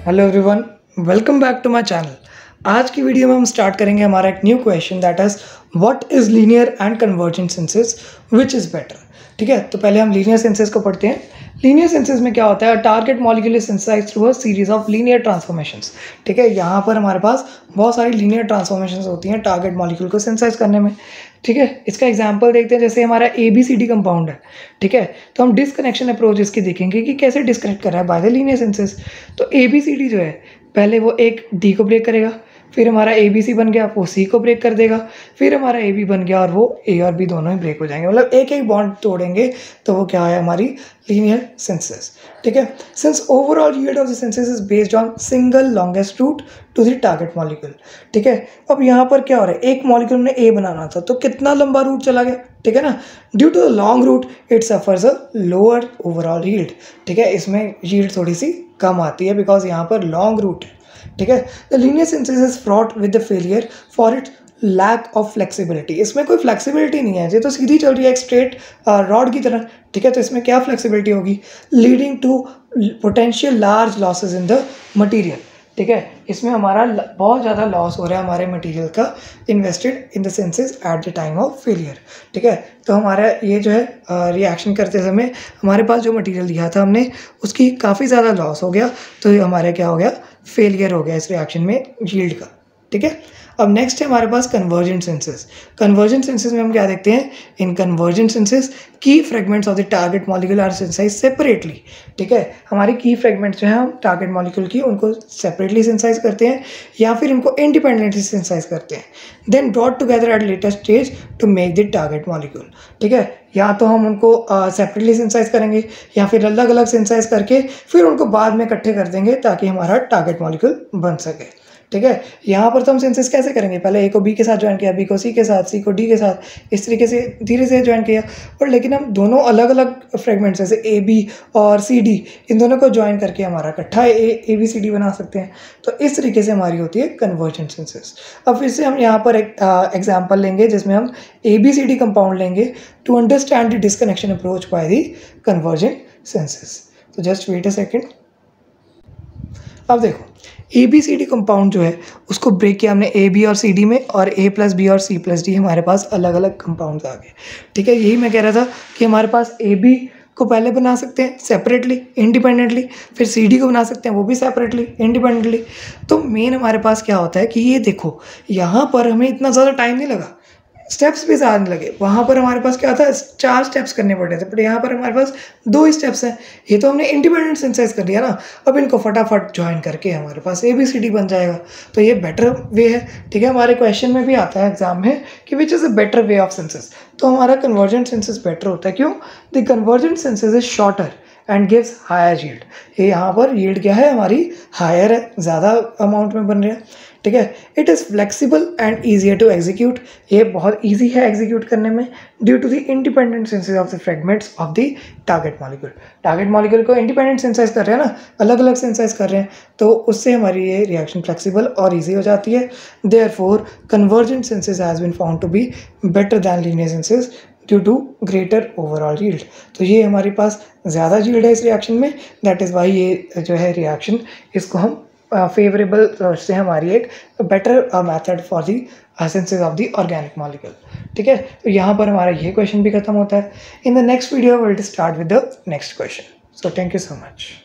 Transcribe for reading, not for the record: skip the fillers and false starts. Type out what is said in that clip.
Hello everyone, welcome back to my channel. आज की video में हम स्टार्ट करेंगे हमारा एक new question that is what is linear and convergent syntheses which is better. ठीक है, तो पहले हम लीनियर सेंसेस को पढ़ते हैं। लीनियर सेंसेस में क्या होता है, target molecule is synthesised through a series of linear transformations. ठीक है, यहाँ पर हमारे पास बहुत सारी लीनियर ट्रांसफॉर्मेशंस होती हैं टारगेट मॉलिक्यूल को सिंथेसाइज करने में। ठीक है, इसका एग्जांपल देखते हैं। जैसे हमारा ABCD कंपाउंड है, ठीक है, तो हम डिसकनेक्शन अप्रोच इसकी देखेंगे कि कैसे डिस्कनेक्ट कर रहा है बाय द लीनियर सेंसेस। तो ABCD जो है, पहले वो एक D को ब्रेक करेगा, फिर हमारा ABC बन गया, वो C को ब्रेक कर देगा, फिर हमारा AB बन गया और वो A और B दोनों ही ब्रेक हो जाएंगे। मतलब एक एक बॉन्ड तोड़ेंगे तो वो क्या है, हमारी लीनियर सेंसेस। ठीक है, since overall yield of the syntheses is based on single longest route to the target molecule. ठीक है, अब यहाँ पर क्या हो रहा है, एक मॉलिक्यूल ने A बनाना था तो कितना लंबा रूट चला गया। ठीक है ना, due to the long route it suffers a lower overall yield. ठीक है, इसमें यील्ड थोड़ी सी कम आती है बिकॉज यहाँ पर लॉन्ग रूट है। ठीक है, the linear synthesis is fraught with the failure for it lack of flexibility. इसमें कोई फ्लेक्सिबिलिटी नहीं है, ये तो सीधी चल रही है एक स्ट्रेट रॉड की तरह। ठीक है, तो इसमें क्या फ्लेक्सिबिलिटी होगी, leading to potential large losses in the material. ठीक है, इसमें हमारा बहुत ज़्यादा लॉस हो रहा है हमारे मटेरियल का invested in the senses at the time of failure. ठीक है, तो हमारा ये जो है रिएक्शन करते समय हमारे पास जो मटेरियल दिया था हमने उसकी काफ़ी ज़्यादा लॉस हो गया, तो ये हमारे क्या हो गया, फेलियर हो गया इस रिएक्शन में यील्ड का। ठीक है, अब नेक्स्ट है हमारे पास कन्वर्जेंट सेंसेस। कन्वर्जेंट सेंसेस में हम क्या देखते हैं, इन कन्वर्जेंट सेंसेस की fragments of the target molecule are synthesized separately. ठीक है, हमारी की फ्रेगमेंट्स जो है हम टारगेट मॉलिक्यूल की उनको सेपरेटली सिंथेसाइज करते हैं या फिर इनको इंडिपेंडेंटली सिंथेसाइज करते हैं, then brought together at later stage to make the target molecule. ठीक है, या तो हम उनको सेपरेटली सिंथेसाइज करेंगे या फिर अलग अलग सिंथेसाइज करके फिर उनको बाद में इकट्ठे कर देंगे ताकि हमारा टारगेट मॉलिक्यूल बन सके। ठीक है, यहाँ पर तो हम सिंथेसिस कैसे करेंगे, पहले A को B के साथ ज्वाइन किया, B को C के साथ, C को D के साथ, इस तरीके से धीरे से ज्वाइन किया। और लेकिन हम दोनों अलग अलग फ्रेगमेंट्स जैसे AB और CD इन दोनों को ज्वाइन करके हमारा इकट्ठा ABCD बना सकते हैं। तो इस तरीके से हमारी होती है कन्वर्जेंट सिंथेसिस। अब फिर से हम यहाँ पर एक एग्जाम्पल लेंगे जिसमें हम ABCD कंपाउंड लेंगे to understand the disconnection approach by the convergent synthesis. तो जस्ट वेट अ सेकेंड। अब देखो, ABCD कंपाउंड जो है उसको ब्रेक किया हमने AB और CD में, और A प्लस B और C प्लस D हमारे पास अलग अलग कंपाउंड आ गए। ठीक है, यही मैं कह रहा था कि हमारे पास AB को पहले बना सकते हैं सेपरेटली इंडिपेंडेंटली, फिर CD को बना सकते हैं वो भी सेपरेटली इंडिपेंडेंटली। तो मेन हमारे पास क्या होता है कि ये देखो, यहाँ पर हमें इतना ज़्यादा टाइम नहीं लगा, स्टेप्स भी ज़्यादा लगे। वहाँ पर हमारे पास क्या था, 4 स्टेप्स करने पड़े थे, बट यहाँ पर हमारे पास 2 स्टेप्स हैं। ये तो हमने इंडिपेंडेंट सिंथेसाइज कर दिया ना, अब इनको फटाफट ज्वाइन करके हमारे पास ABCD बन जाएगा। तो ये बेटर वे है। ठीक है, हमारे क्वेश्चन में भी आता है एग्जाम में कि which is a better way of synthesis, तो हमारा कन्वर्जेंट सिंथेसिस बेटर होता है। क्यों, the convergent synthesis is shorter and gives higher yield. ये यहाँ पर यील्ड क्या है, हमारी हायर है, ज़्यादा अमाउंट में बन रहा है। ठीक है, it is flexible and easier to execute. ये बहुत ईजी है एग्जीक्यूट करने में due to the independent synthesis of the fragments of the target molecule. Target molecule को इंडिपेंडेंट सिंथेसाइज कर रहे हैं ना, अलग अलग सिंथेसाइज कर रहे हैं, तो उससे हमारी ये रिएक्शन फ्लेक्सिबल और ईजी हो जाती है। Therefore convergent synthesis has been found to be better than linear synthesis due to greater overall yield. तो ये हमारे पास ज़्यादा यील्ड है इस रिएक्शन में, दैट इज़ वाई ये जो है रिएक्शन, इसको हम फेवरेबल से हमारी एक better method for the synthesis of the organic molecule. ठीक है, तो यहाँ पर हमारा ये क्वेश्चन भी खत्म होता है। In the next video will start with the next question. So thank you so much.